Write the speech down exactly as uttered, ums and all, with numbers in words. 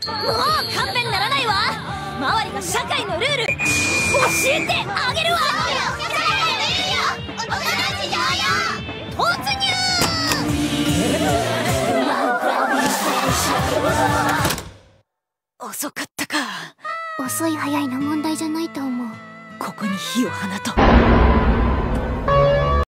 う勘弁ならないわ。周りが社会のルール教えてあげるわ。突入。遅かったか。 遅い早いの問題じゃないと思う。 ここに火を放とう。